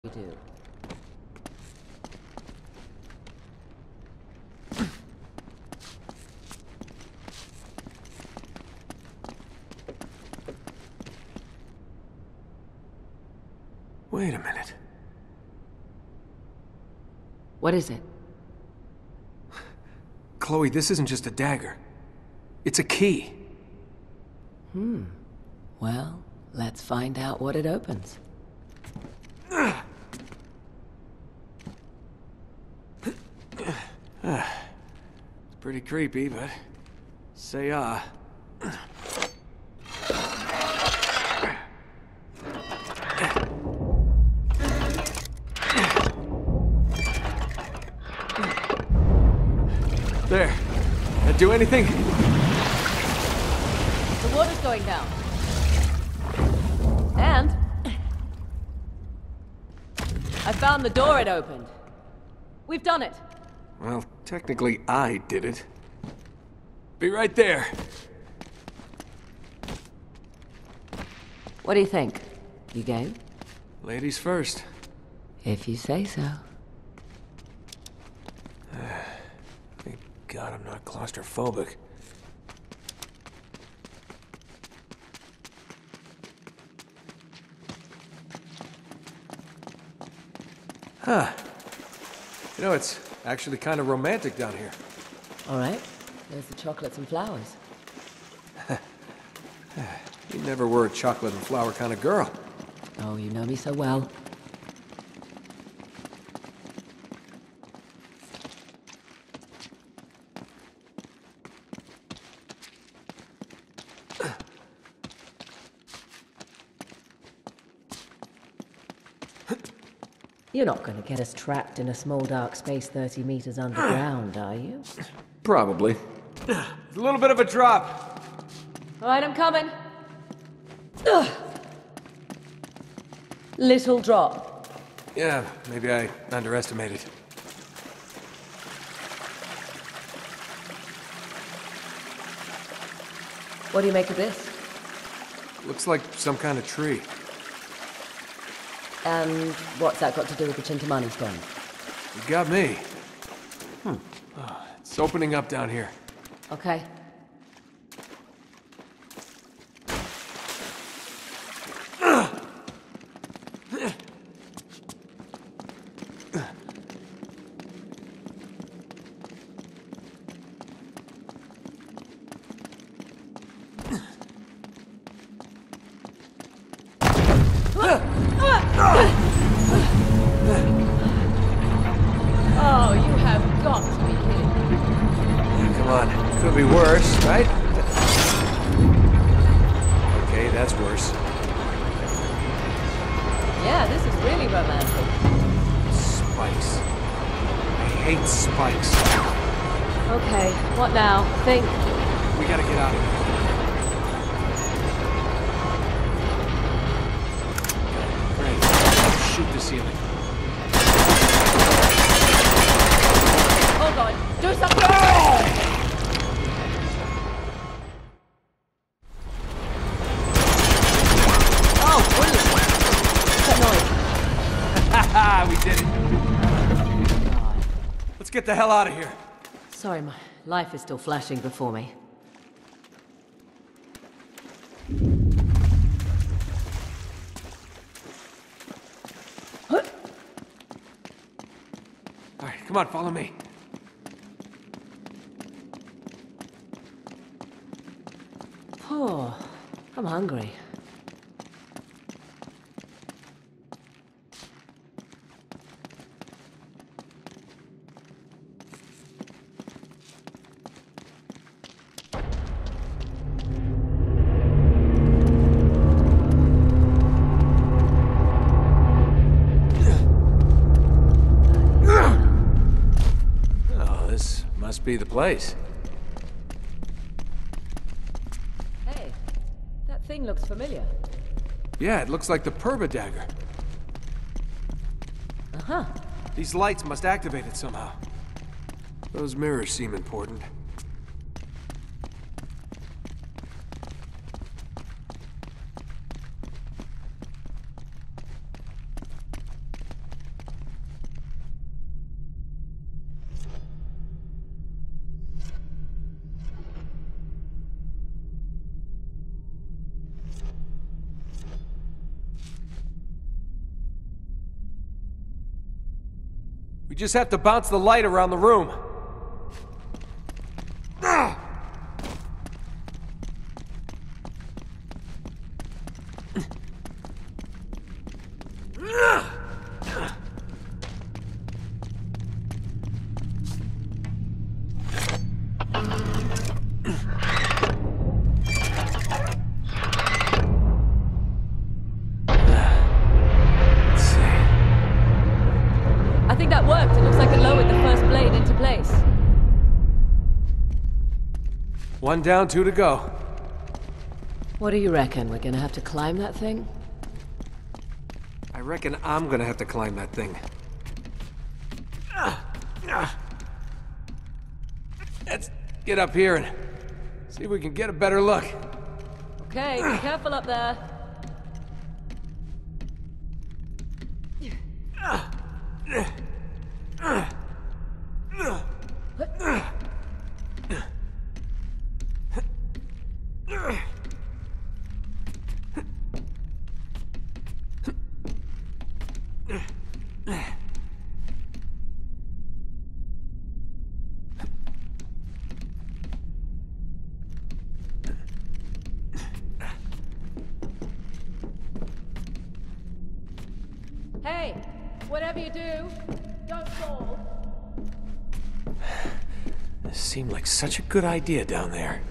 We do. Wait a minute. What is it? Chloe, this isn't just a dagger. It's a key. Well, let's find out what it opens. It's pretty creepy, but say There. That do anything? The water's going down. And I found the door it opened. We've done it. Well, technically I did it. Be right there. What do you think? You game? Ladies first. If you say so. Thank God I'm not claustrophobic. Huh. You know, it's actually kind of romantic down here. All right. There's the chocolates and flowers. You never were a chocolate and flower kind of girl. Oh, you know me so well. You're not going to get us trapped in a small dark space 30 meters underground, are you? Probably. It's a little bit of a drop. All right, I'm coming. Ugh. Little drop. Yeah, maybe I underestimated. What do you make of this? Looks like some kind of tree. And what's that got to do with the Chintamani stone? You got me. It's opening up down here. Okay. Oh, you have got to be kidding me. Yeah, come on. Could be worse, right? Okay, that's worse. Yeah, this is really romantic. Spikes. I hate spikes. Okay, what now? Think. We gotta get out of here. Great. Shoot the ceiling. Hold on. Do something! Oh, brilliant. What's that noise? Haha, we did it. Let's get the hell out of here. Sorry, my life is still flashing before me. All right, come on, follow me. Oh, I'm hungry. Oh, this must be the place. Hey, that thing looks familiar. Yeah, it looks like the Purba dagger. Uh-huh. These lights must activate it somehow. Those mirrors seem important. We just have to bounce the light around the room. I think that worked. It looks like it lowered the first blade into place. One down, two to go. What do you reckon? We're gonna have to climb that thing? I reckon I'm gonna have to climb that thing. Let's get up here and see if we can get a better look. Okay, be careful up there. Hey, whatever you do, don't fall. This seemed like such a good idea down there.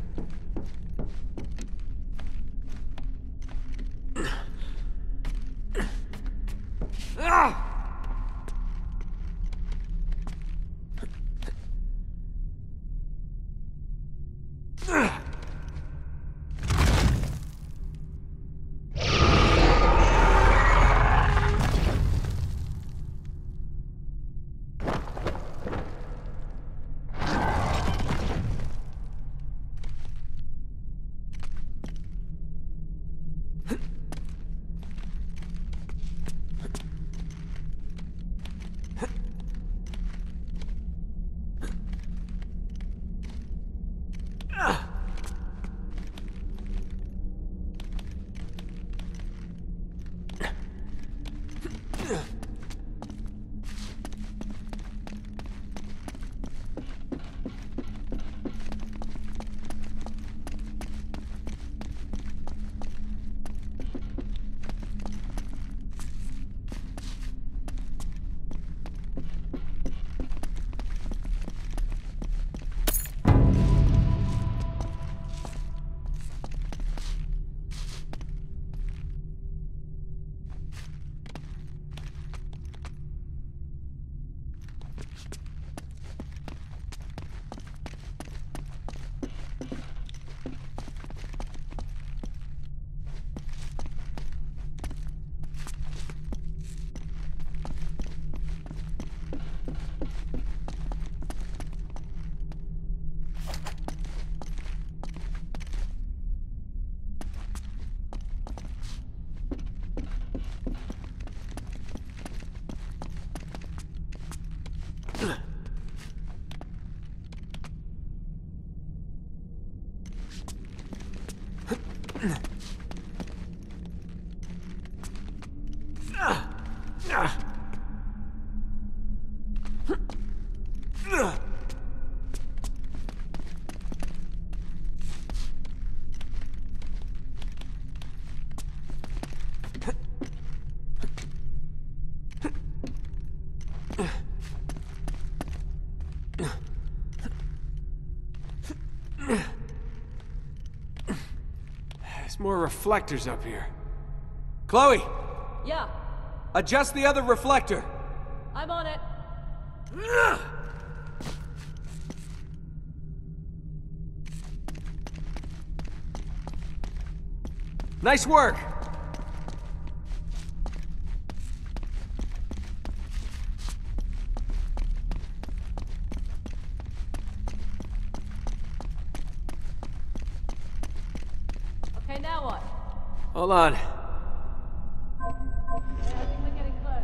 There's more reflectors up here. Chloe! Yeah, Adjust the other reflector! I'm on it. Nice work! Okay, now what? Hold on. Yeah, I think we're getting close.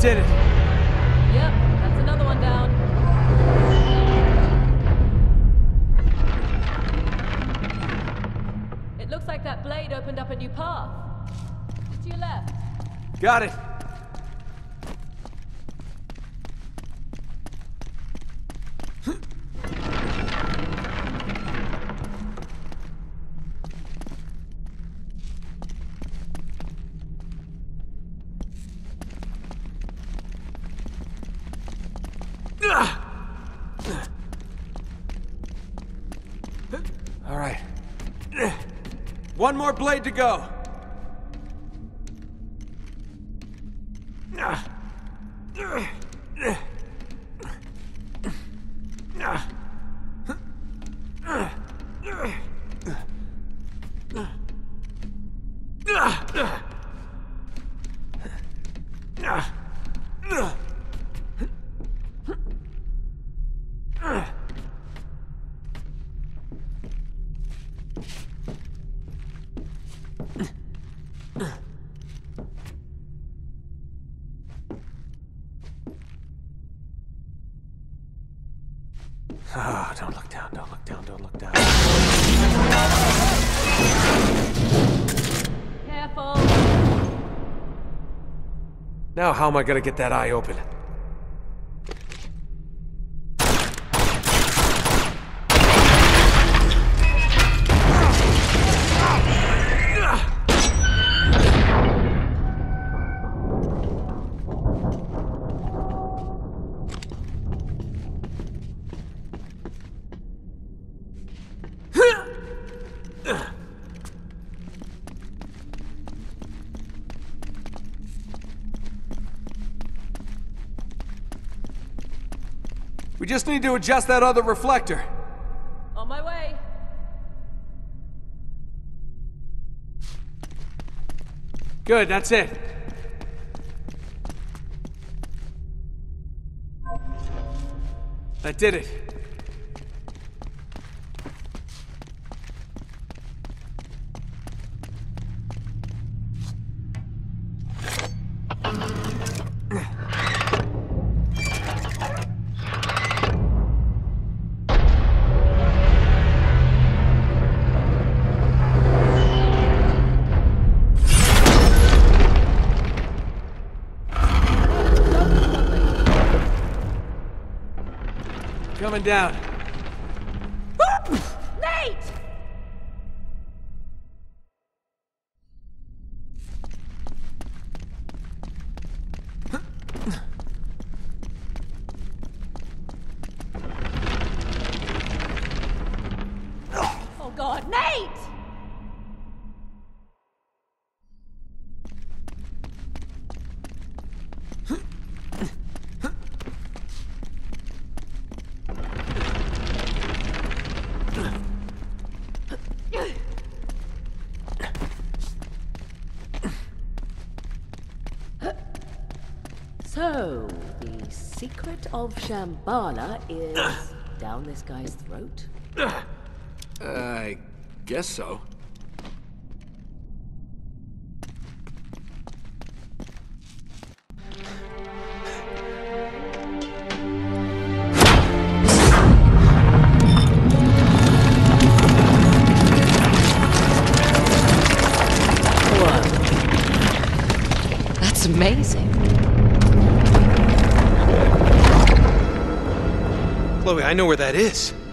did it. Yep, that's another one down. It looks like that blade opened up a new path. Just to your left. Got it. All right. One more blade to go. Oh, don't look down, don't look down, don't look down. Careful. Now how am I gonna get that eye open? We just need to adjust that other reflector. On my way. Good, that's it. That did it. Coming down. Nate! Oh God, Nate! So, the secret of Shambhala is down this guy's throat? I guess so. Whoa. That's amazing. Chloe, I know where that is.